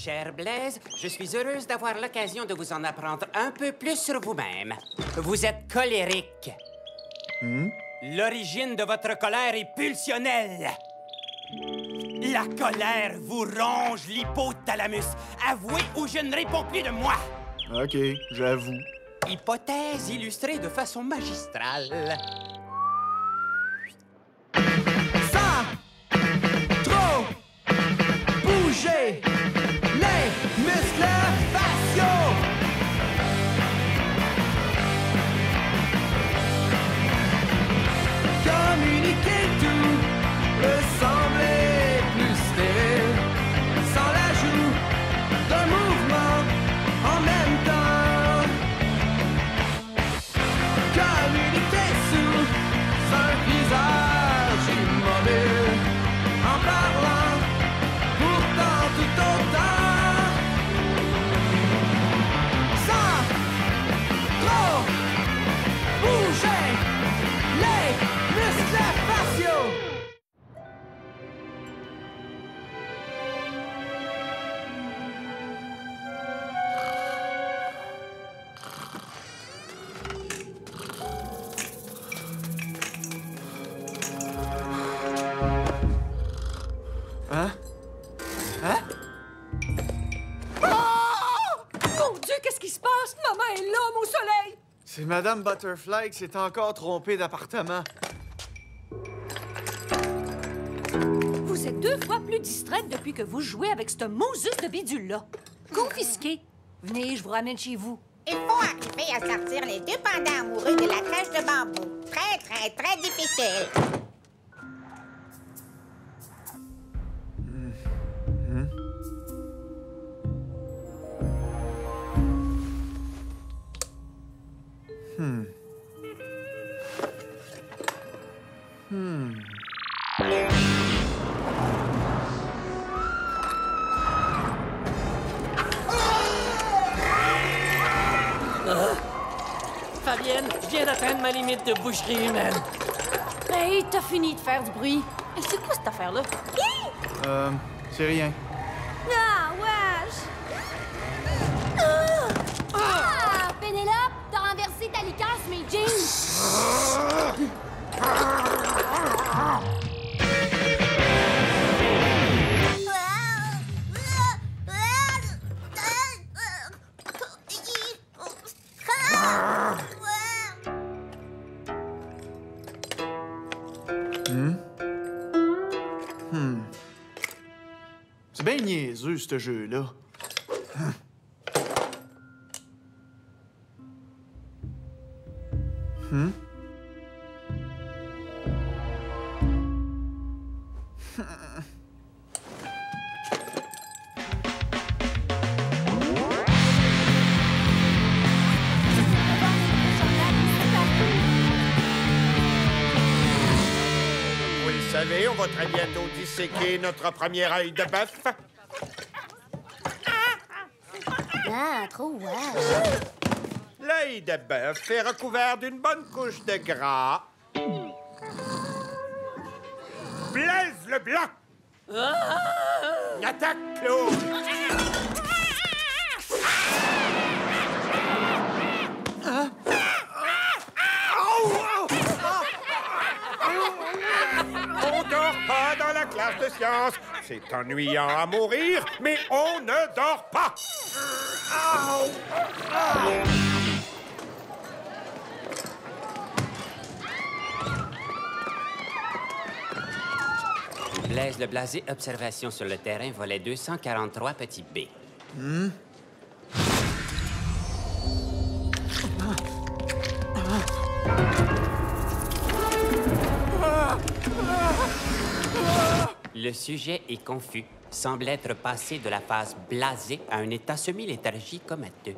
cher Blaise, je suis heureuse d'avoir l'occasion de vous en apprendre un peu plus sur vous-même. Vous êtes colérique. L'origine de votre colère est pulsionnelle. La colère vous ronge l'hypothalamus. Avouez ou je ne réponds plus de moi. OK, j'avoue. Hypothèse illustrée de façon magistrale. Sans trop bouger les muscles faciaux. Communiquer tout peut sembler plus stérile sans l'ajout d'un mouvement en même temps. Communiquer sous un visage immobile en parlant pourtant tout autant sans trop bouger les muscles faciaux. Hein? Hein? Mon Dieu, qu'est-ce qui se passe? Maman est l'homme au soleil! C'est Madame Butterfly qui s'est encore trompée d'appartement. Vous êtes 2 fois plus distraite depuis que vous jouez avec ce Moses de bidule-là. Confisqué. Venez, je vous ramène chez vous. Il faut arriver à sortir les 2 pandas amoureux de la crèche de bambou. Très, très, très difficile. Fabienne, je viens d'atteindre ma limite de boucherie humaine. Hey, t'as fini de faire du bruit. Et c'est quoi cette affaire-là? C'est rien. Ah, wesh! Ah! Pénélope, t'as renversé ta liqueur sur mes jeans! C'est bien niaiseux, ce jeu-là. Vous le savez, on va très bientôt disséquer notre premier œil de bœuf. Ah, trop wesh! L'œil de bœuf est recouvert d'une bonne couche de gras. Blaise le blanc! Attaque, Claude! On dort pas dans la classe de sciences. C'est ennuyant à mourir, mais on ne dort pas. Blaise le blasé, observation sur le terrain, volet 243, petit B. Le sujet est confus, semble être passé de la phase blasée à un état semi-léthargique comateux.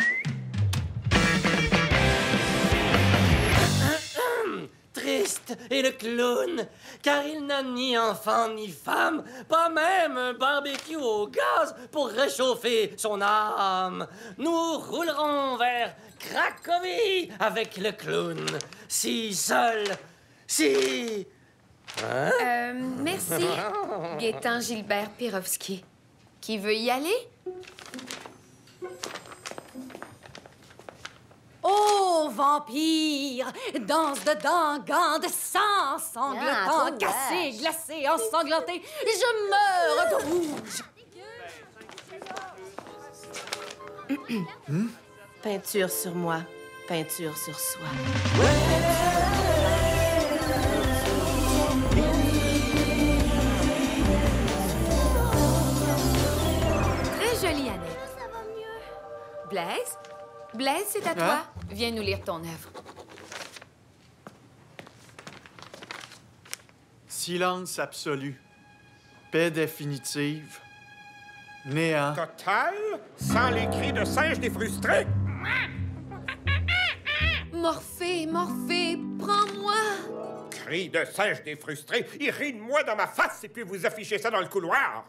Triste est le clown, car il n'a ni enfant ni femme, pas même un barbecue au gaz pour réchauffer son âme. Nous roulerons vers Cracovie avec le clown, si seul, si... Merci, Gaétan Gilbert Pirovski. Qui veut y aller? vampire, danse dedans, gants de sang, sanglotant, trop cassé, glacé, ensanglanté, je meurs de rouge. Peinture sur moi, peinture sur soi. Très jolie, Annette. Ça va mieux. Blaise? Blaise, c'est à toi. Viens nous lire ton œuvre. Silence absolu. Paix définitive. Néant. Total, sans les cris de singe des frustrés. Morphée, Morphée, prends-moi! Cris de singe des frustrés, ils rient de moi dans ma face et puis vous affichez ça dans le couloir.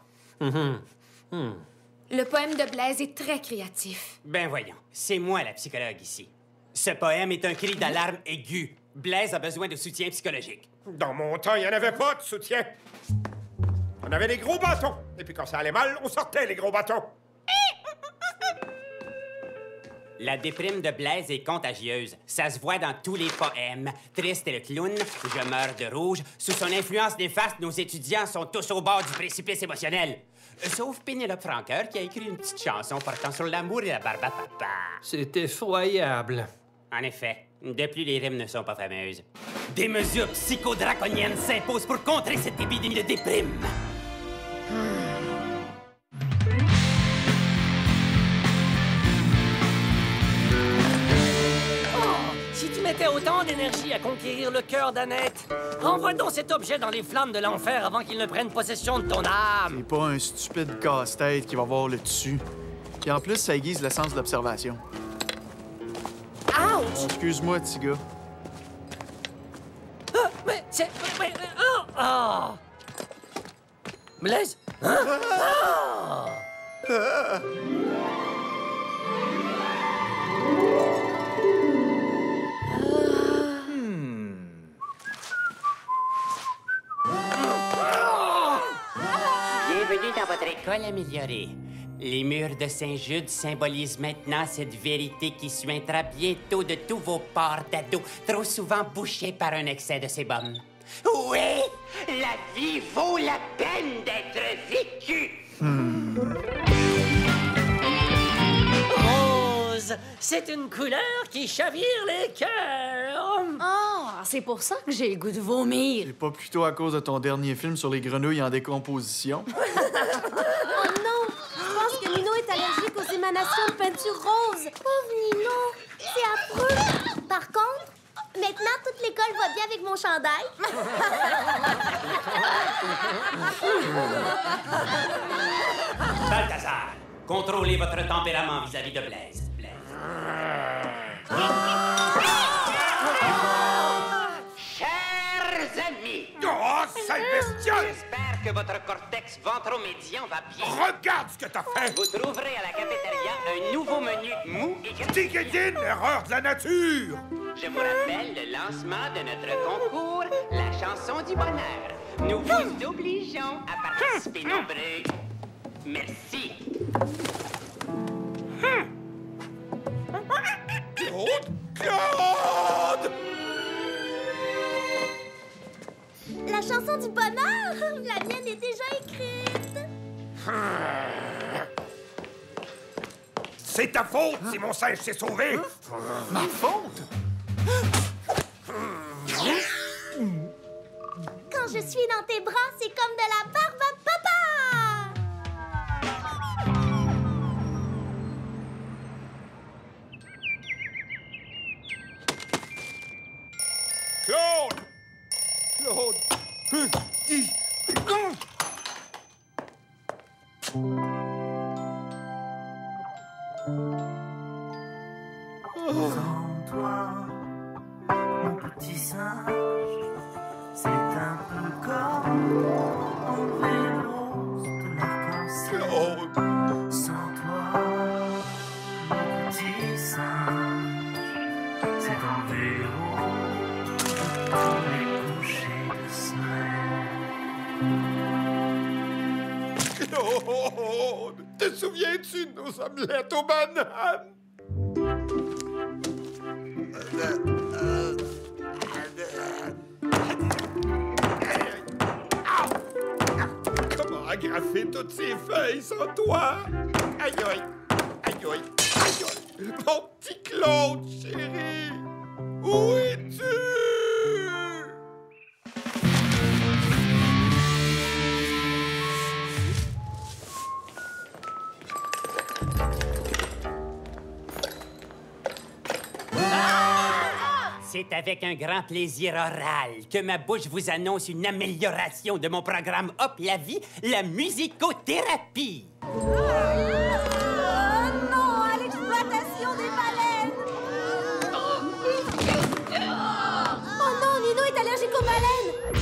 Le poème de Blaise est très créatif. Ben voyons, c'est moi la psychologue ici. Ce poème est un cri d'alarme aigu. Blaise a besoin de soutien psychologique. Dans mon temps, il n'y en avait pas de soutien. On avait des gros bâtons. Et puis quand ça allait mal, on sortait les gros bâtons. La déprime de Blaise est contagieuse. Ça se voit dans tous les poèmes. Triste est le clown, je meurs de rouge. Sous son influence néfaste, nos étudiants sont tous au bord du précipice émotionnel. Sauf Pénélope Franqueur qui a écrit une petite chanson portant sur l'amour et la barbe à papa. C'est effroyable. En effet, de plus les rimes ne sont pas fameuses. Des mesures psychodraconiennes s'imposent pour contrer cette épidémie de déprime. Si tu mettais autant d'énergie à conquérir le cœur d'Annette, renvoie donc cet objet dans les flammes de l'enfer avant qu'il ne prenne possession de ton âme. C'est pas un stupide casse-tête qui va voir le dessus. Et en plus, ça aiguise le sens de l'observation. Ouch! Excuse-moi, petit gars. Ah, mais c'est... Blaise? Hein? Ah! Bienvenue dans votre école améliorée. Les murs de Saint-Jude symbolisent maintenant cette vérité qui suintera bientôt de tous vos pores d'ado, trop souvent bouchés par un excès de sébum. Oui, la vie vaut la peine d'être vécue. Rose, c'est une couleur qui chavire les cœurs. Ah, c'est pour ça que j'ai le goût de vomir. C'est pas plutôt à cause de ton dernier film sur les grenouilles en décomposition? Oh non! Je pense que Nino est allergique aux émanations de peinture rose. Pauvre Nino! C'est affreux! Par contre, maintenant, toute l'école va bien avec mon chandail. Balthazar, contrôlez votre tempérament vis-à-vis de Blaise. Chers amis, Oh, sale bestiole! j'espère que votre cortex ventromédian va bien. Regarde ce que t'as fait! Vous trouverez à la cafétéria un nouveau menu mou et gris. Tigedine, erreur de la nature! Je vous rappelle le lancement de notre concours, la chanson du bonheur. Nous vous obligeons à participer nombreux. Merci. Claude! Claude! La chanson du bonheur! La mienne est déjà écrite! C'est ta faute si mon singe s'est sauvé! Ma faute? Quand je suis dans tes bras, c'est comme de la barbe à papa! Claude! Claude! Sans toi, mon petit singe, c'est un peu comme enlever le rose de l'arc-en-ciel. Claude! Sans toi, mon petit singe, c'est enlever le rose de tous les couchers de semaine. Claude! Te souviens-tu de nos omelettes aux bananes? Comment agrafer toutes ces feuilles sans toi? Aïe, aïe, aïe, aïe, aïe, aïe. Mon petit Claude, chéri, où es-tu? C'est avec un grand plaisir oral que ma bouche vous annonce une amélioration de mon programme Hop la vie, la musicothérapie. Non, à l'exploitation des baleines! Oh non, Nino est allergique aux baleines!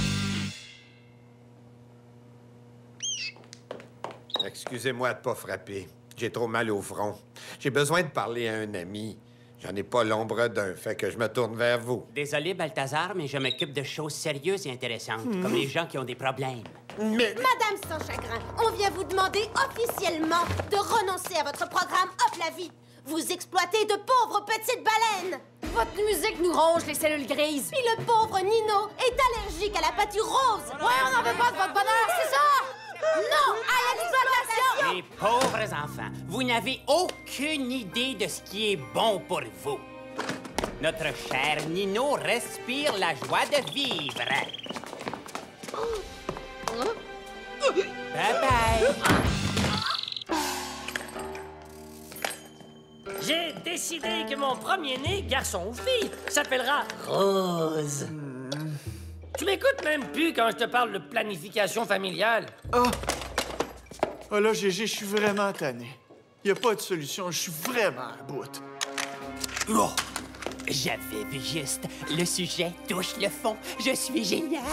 Excusez-moi de pas frapper. J'ai trop mal au front. J'ai besoin de parler à un ami. J'en ai pas l'ombre d'un, fait que je me tourne vers vous. Désolé, Balthazar, mais je m'occupe de choses sérieuses et intéressantes, comme les gens qui ont des problèmes. Mais... Madame Sans Chagrin, on vient vous demander officiellement de renoncer à votre programme Hop la vie. Vous exploitez de pauvres petites baleines. Votre musique nous ronge les cellules grises. Puis le pauvre Nino est allergique à la pâture rose. Ouais, on n'en veut pas de votre bonheur, c'est ça? Non, à l'exploitation! Les pauvres enfants, vous n'avez aucune idée de ce qui est bon pour vous. Notre cher Nino respire la joie de vivre. Bye-bye. J'ai décidé que mon premier-né, garçon ou fille, s'appellera Rose. Tu m'écoutes même plus quand je te parle de planification familiale. Ah là, Gégé, je suis vraiment tanné. Y a pas de solution, je suis vraiment à bout. Oh, j'avais vu juste. Le sujet touche le fond. Je suis génial.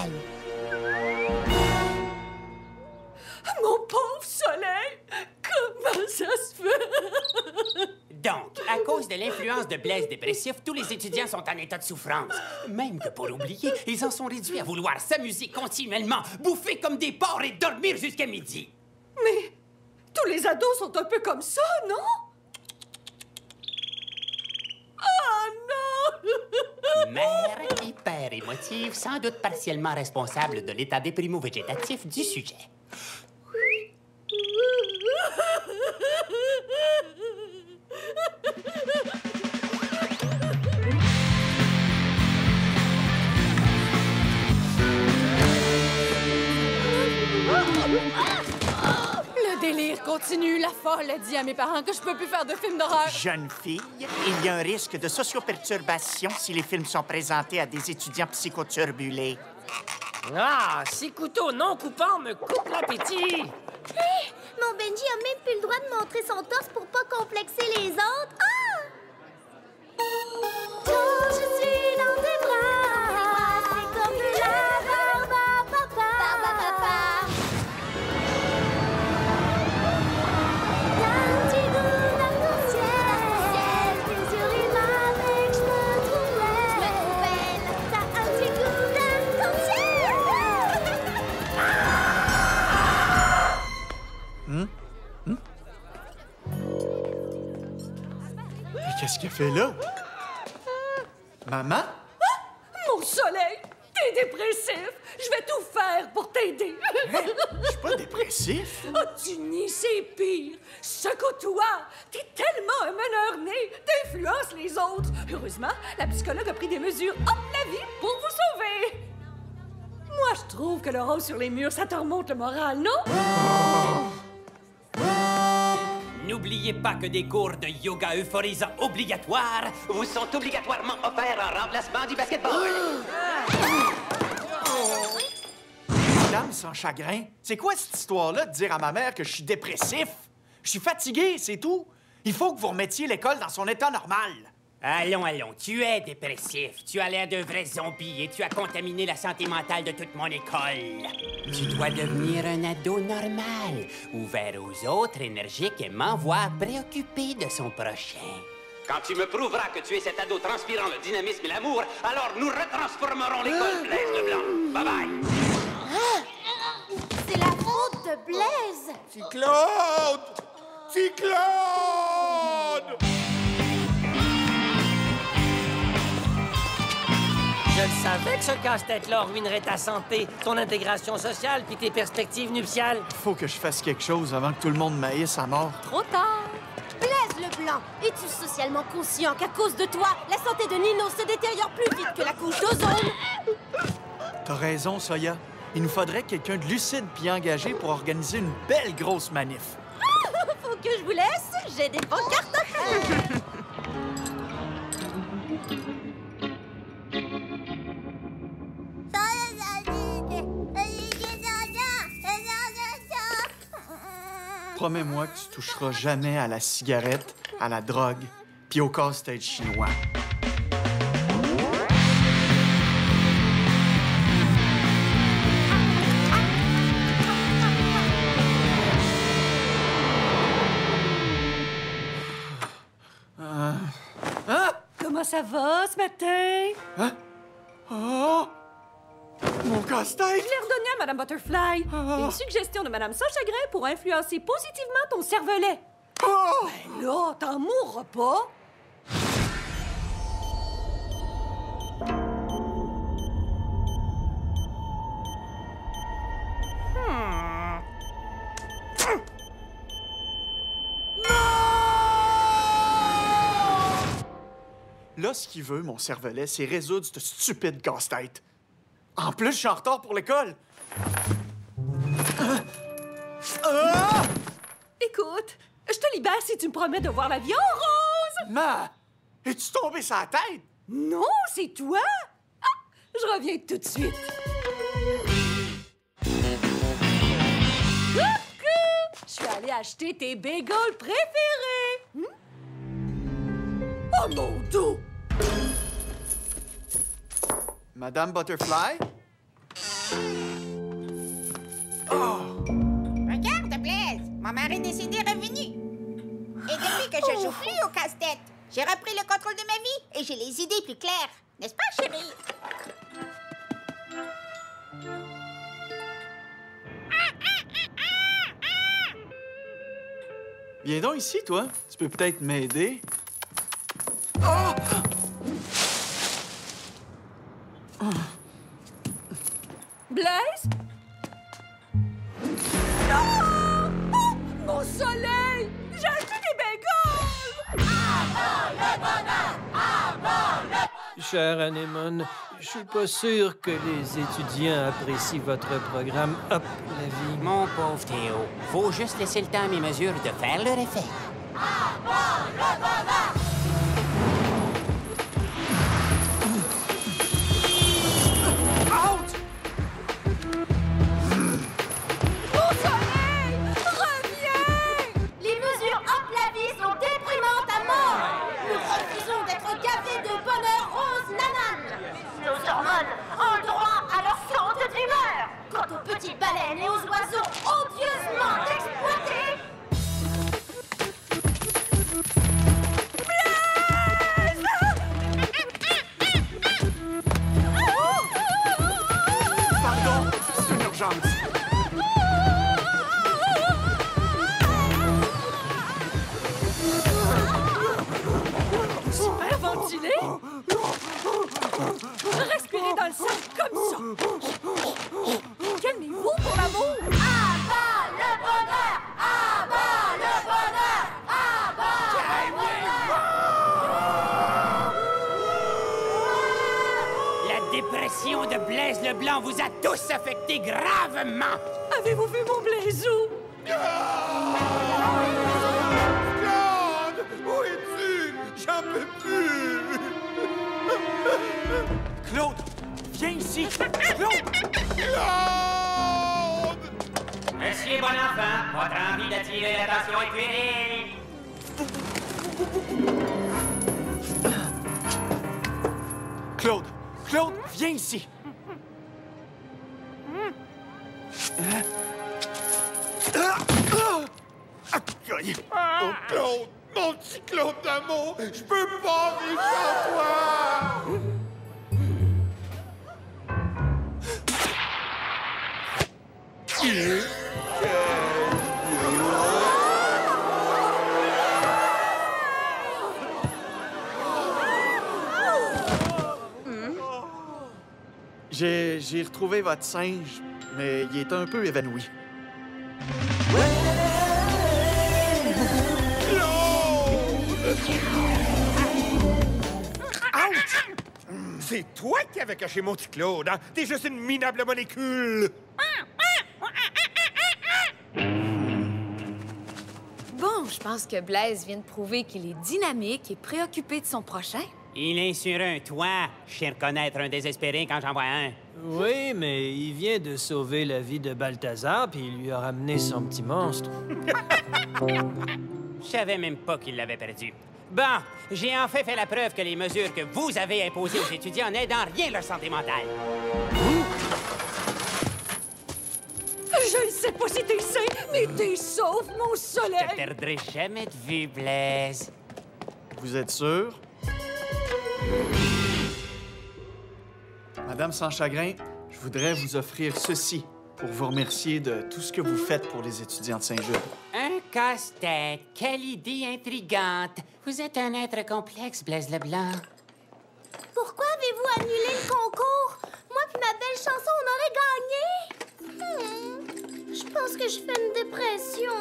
Mon pauvre soleil! Comment ça se fait? Donc, à cause de l'influence de Blaise dépressif, tous les étudiants sont en état de souffrance. Même que pour oublier, ils en sont réduits à vouloir s'amuser continuellement, bouffer comme des porcs et dormir jusqu'à midi. Mais tous les ados sont un peu comme ça, non? Oh non! Mère hyper émotive, sans doute partiellement responsable de l'état déprimo-végétatif du sujet. Le délire continue. La folle a dit à mes parents que je peux plus faire de films d'horreur. Jeune fille, il y a un risque de socioperturbation si les films sont présentés à des étudiants psychoturbulés. Ah, ces couteaux non coupants me coupent l'appétit. Mon Benji a même plus le droit de montrer son torse pour pas complexer les autres. Ah! Quand je suis dans tes bras, c'est comme de la barbe à papa. Barbe à papa. T'as un petit goût d'arc-en-ciel. Tes yeux rimes avec je me trouve belle. T'as un petit goût d'arc-en-ciel. Mais qu'est-ce qu'elle fait là? Maman? Mon soleil, t'es dépressif. Je vais tout faire pour t'aider. Je suis pas dépressif. Oh, tu nies, c'est pire. Secoue-toi. T'es tellement un meneur-né. T'influences les autres. Heureusement, la psychologue a pris des mesures hop la vie pour vous sauver. Moi, je trouve que le rose sur les murs, ça te remonte le moral, non? N'oubliez pas que des cours de yoga euphorisant obligatoires vous sont obligatoirement offerts en remplacement du basketball. Madame Sans Chagrin, c'est quoi cette histoire-là de dire à ma mère que je suis dépressif? Je suis fatigué, c'est tout. Il faut que vous remettiez l'école dans son état normal. Allons, allons, tu es dépressif. Tu as l'air d'un vrai zombie et tu as contaminé la santé mentale de toute mon école. Tu dois devenir un ado normal, ouvert aux autres, énergique, aimant, voire préoccupé de son prochain. Quand tu me prouveras que tu es cet ado transpirant le dynamisme et l'amour, alors nous retransformerons l'école Blaise Leblanc. Bye-bye. C'est la faute de Blaise. Petit Claude! Petit Claude! Je le savais que ce casse-tête-là ruinerait ta santé, ton intégration sociale puis tes perspectives nuptiales. Faut que je fasse quelque chose avant que tout le monde m'haïsse à mort. Trop tard. Blaise Leblanc, es-tu socialement conscient qu'à cause de toi, la santé de Nino se détériore plus vite que la couche d'ozone? T'as raison, Soya. Il nous faudrait quelqu'un de lucide puis engagé pour organiser une belle grosse manif. Faut que je vous laisse, j'ai des pancartes à faire. Promets-moi que tu toucheras jamais à la cigarette, à la drogue, puis au casse-tête chinois. Comment ça va ce matin? Hein? Oh! Mon casse-tête! Je l'ai redonné à Madame Butterfly. Une suggestion de Madame Sans Chagrin pour influencer positivement ton cervelet. Oh! Ben là, t'en mourras pas. Là, ce qu'il veut, mon cervelet, c'est résoudre ce stupide casse-tête. En plus, je suis en retard pour l'école. Écoute, je te libère si tu me promets de voir la vie en rose. Ma! Es-tu tombé sur la tête? Non, c'est toi. Ah, je reviens tout de suite. Coucou! Je suis allée acheter tes bagels préférés. Oh mon dos! Madame Butterfly? Regarde, Blaise, mon mari décédé est revenu. Et depuis que je joue plus au casse-tête, j'ai repris le contrôle de ma vie et j'ai les idées plus claires. N'est-ce pas, chérie? Viens donc ici, toi. Tu peux peut-être m'aider. Blaise? Non! Oh, mon soleil! J'ai acheté des bagels! Cher Anémone, je suis pas sûr que les étudiants apprécient votre programme Hop la vie. Mon pauvre Théo, faut juste laisser le temps à mes mesures de faire leur effet. Mon soleil! Reviens! Les mesures Hop la vie sont déprimantes à mort. Nous refusons d'être gavés de bonheur rose nanane. Nos hormones ont droit à leur santé d'humeur. Quant aux petites baleines et aux oiseaux odieusement exploités, Pardon, c'est une urgence. Super ventilé! Respirez dans le sang comme ça! Calmez-vous pour l'amour! abat le bonheur, abat le bonheur, abat le bonheur. La dépression de Blaise Leblanc vous a tous affectés gravement. Avez-vous vu mon blaisou? Claude! Où es-tu? J'en peux plus! Claude, viens ici. Claude! Claude! Monsieur Bonenfant, votre envie d'attirer l'attention est puérile. Claude! Claude, viens ici. Aïe. Oh, Claude! Mon petit Claude d'amour! Je peux pas vivre sans toi! J'ai retrouvé votre singe, mais il est un peu évanoui. Ouch! C'est toi qui avais caché mon petit Claude, hein? T'es juste une minable molécule! Bon, je pense que Blaise vient de prouver qu'il est dynamique et préoccupé de son prochain. Il est sur un toit. Je sais reconnaître un désespéré quand j'en vois un. Oui, mais il vient de sauver la vie de Balthazar, puis il lui a ramené son petit monstre. Je savais même pas qu'il l'avait perdu. Bon, j'ai enfin fait la preuve que les mesures que vous avez imposées aux étudiants n'aident en rien leur santé mentale. Je ne sais pas si t'es sain, mais t'es sauf, mon Je soleil! te perdrai jamais de vue, Blaise. Vous êtes sûr? Madame Sans Chagrin, je voudrais vous offrir ceci pour vous remercier de tout ce que vous faites pour les étudiants de Saint-Jude. Un casse-tête. Quelle idée intrigante. Vous êtes un être complexe, Blaise Leblanc. Pourquoi avez-vous annulé le concours? Moi puis ma belle chanson, on aurait gagné! Je pense que je fais une dépression.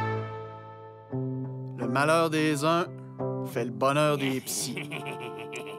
Le malheur des uns fait le bonheur des psys.